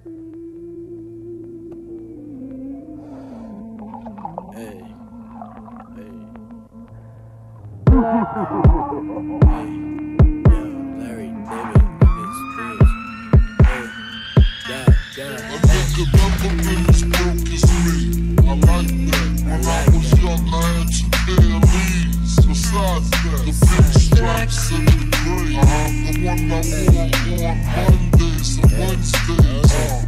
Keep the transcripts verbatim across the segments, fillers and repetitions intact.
Hey, hey. Hey, yeah, Larry, David, bitch, bitch. Hey, yeah, yeah. A nigga never been as broke as me. I like that. When I was young, I had two pair of leads. Besides that, the big stripes and the gray. Uh-huh. The one I wore on Mondays and Wednesdays. Uh.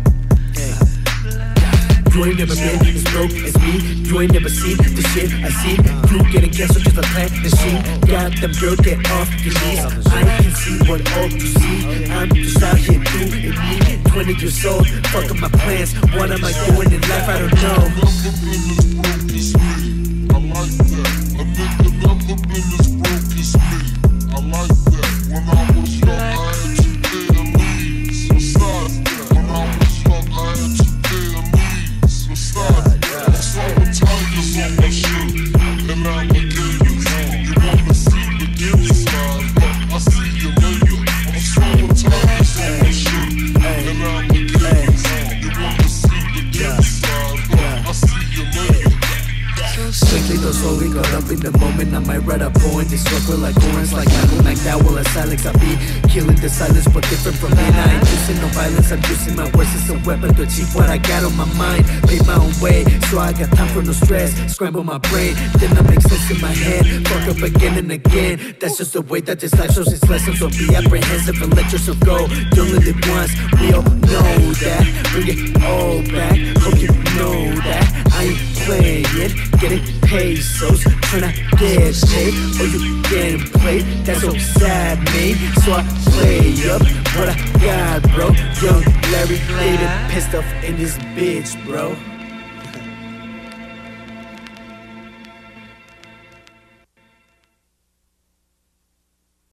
You ain't never been as broke as me. You ain't never seen the shit I see. You getting canceled just a plant machine. Got them girl, get off your knees. I can see what all you see. I'm just out here doing me. Twenty years old, fucking my plans. What am I doing in life? I don't know. Never been as broke as me. I like that. A nigga never been as broke as me. I like that. When I was young, I had two pair of leads. Besides that, when I was young, I had two pair of leads. Besides that, I saw the tigers on my shit and alligators. You wanna see the inside, but I see you later. I saw the tigers on my shit and alligators. You wanna see the inside, but I see you later. Strictly though slowly got up in the moment. I might write a poem, this circle like orange, like Michael McDowell or Alex. I be killing the silence, but different from me. I ain't using no violence, I'm using my words as a weapon to achieve what I got on my mind. Pay my own way, so I got time for no stress. Scramble my brain, then I make sense in my head. Fuck up again and again. That's just the way that this life shows its lessons. So be apprehensive and let yourself go. Don't live it once, we all know that. Bring it all back, hope you know that. I ain't playing, getting pesos, tryna get paid, or you getting played. That's so sad, man. So I play up what I got, bro. Young Larry David, pissed off in this bitch, bro.